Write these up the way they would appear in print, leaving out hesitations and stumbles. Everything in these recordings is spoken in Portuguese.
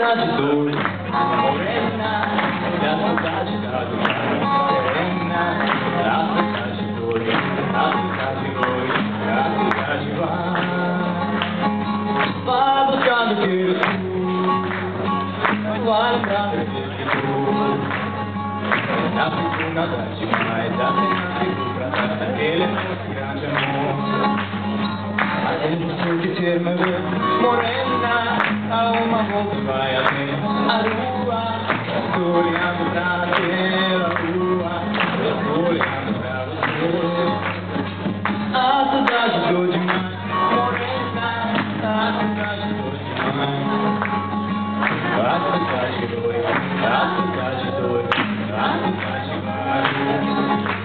saudade doce, morena, da saudade da serena, da saudade doce, da saudade doce, da saudade vai buscando que vai lembrando que na segunda noite mais a cena ficou pra trás daquele nosso grande amor. Mas ele não que ter me ver, morena, a uma volta vai até a rua. Estou olhando pra aquela rua, estou olhando pra você. A saudade dou demais, morena, a saudade dou demais. A saudade dói, a saudade dói, a saudade vai.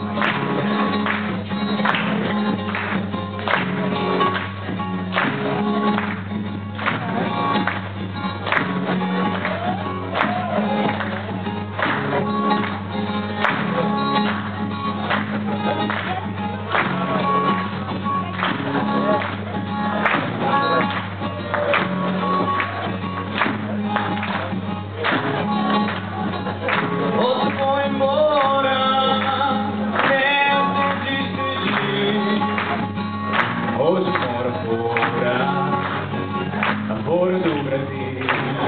Hoje mora fora do Brasil.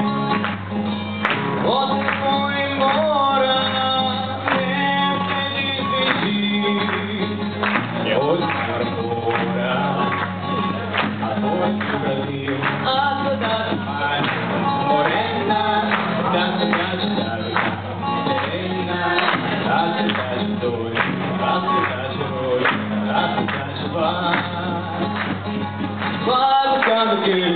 Você foi embora, eu te despedi. Hoje mora fora do Brasil. A saudade vai, morena, da cidade da serena. A cidade dói, a cidade dói, a cidade vai. Vai buscando que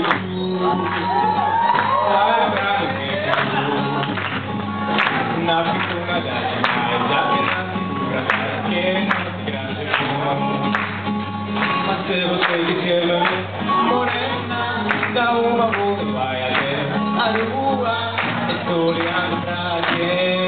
vai lembrando que na figura da demais, a pena figura da que não grande amor. Mas se você quiser morena, dá uma volta, vai até a rua. Estou olhando pra que